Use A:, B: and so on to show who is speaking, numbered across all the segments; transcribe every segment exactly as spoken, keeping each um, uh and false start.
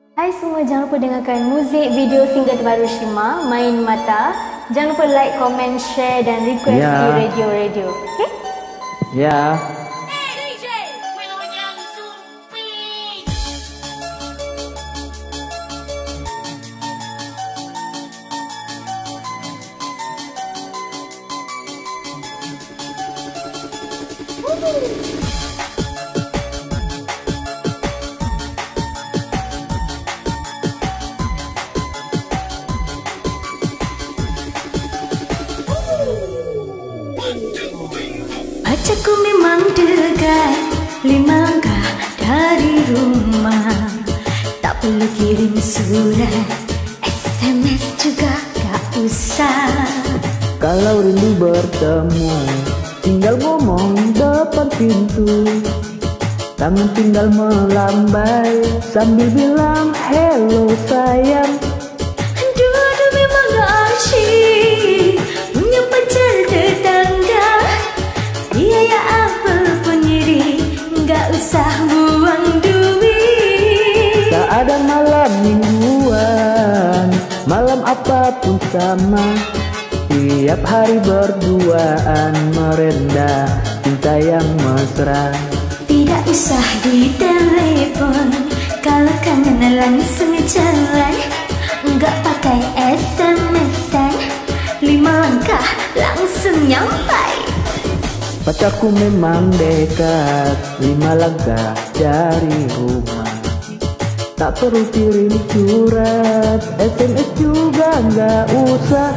A: Hai semua, jangan lupa dengarkan muzik video single terbaru Shima, Main Mata. Jangan lupa like, komen, share dan request
B: Ya.
A: di radio-radio. Okay?
B: Ya.
A: Pacarku memang dekat, lima langkah dari rumah. Tak perlu kirim surat, S M S juga gak usah.
B: Kalau rindu bertemu, tinggal ngomong depan pintu. Tangan tinggal melambai sambil bilang hello sayang.
A: Aduh-aduh memang gak asyik punya pacar tetangga. Biaya apapun iri, gak usah buang duit.
B: Tak ada malam mingguan, malam apapun sama. Tiap hari berduaan merendah cinta yang mesra.
A: Tidak usah di telepon, kalau kangen langsung jalan. Enggak pakai S M S-an, lima langkah langsung nyampai.
B: Pacarku memang dekat, lima langkah dari rumah. Tak perlu kirim surat, S M S juga nggak usah.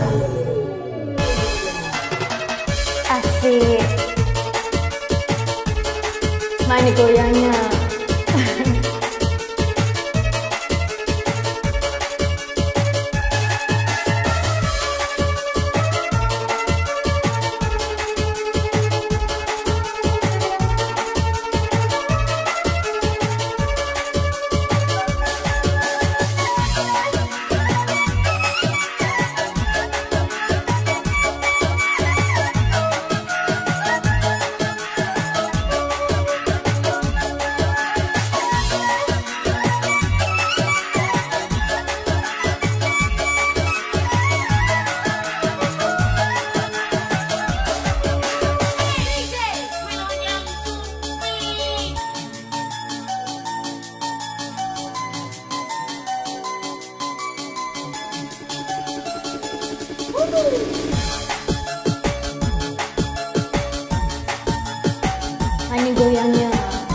A: Asik. Mana goyangnya? Mana goyangnya?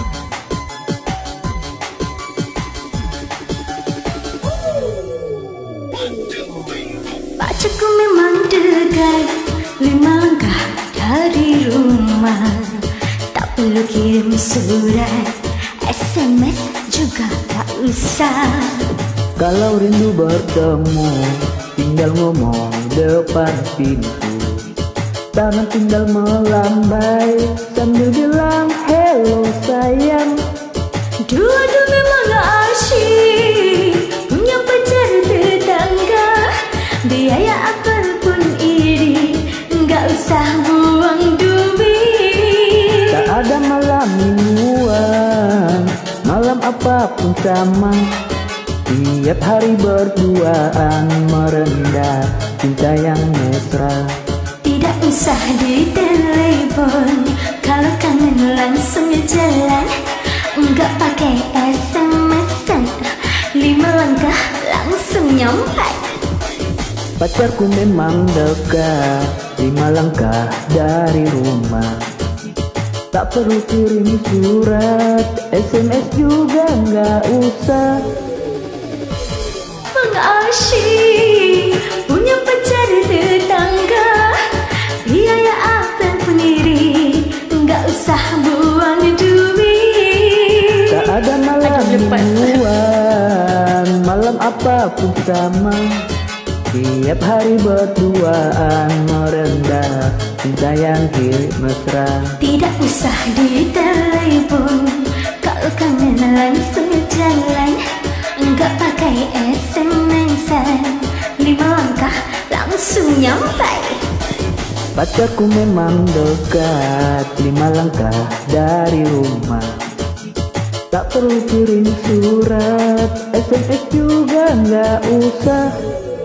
A: Pacarku memang dekat, lima langkah dari rumah. Tak perlu kirim surat, S M S juga tak usah.
B: Kalau rindu bertemu, tinggal ngomong depan pintu. Tangan tinggal melambai sambil bilang hello sayang.
A: Dua-dua memang gak asyik punya pacar tetangga. Biaya apapun iri, gak usah buang duit.
B: Tak ada malam mingguan, malam apapun sama. Tiap hari berduaan merendah cinta yang mesra.
A: Tidak usah di telepon, kalau kangen langsung jalan. Enggak pakai S M S-an, lima langkah langsung nyampai.
B: Pacarku memang dekat, lima langkah dari rumah. Tak perlu kirim surat, S M S juga nggak usah.
A: Mengasyik punya pacar tetangga. Biaya apapun iri, nggak usah buang duit.
B: Tak ada malam mingguan, malam apapun sama. Tiap hari berduaan merendah cinta yang kiri mesra.
A: Tidak usah di telepon, kalau kangen langsung jalan. Enggak pakai S M S-an, lima langkah langsung nyampai.
B: Pacarku memang dekat, lima langkah dari rumah. Tak perlu kirim surat, S M S juga nggak usah.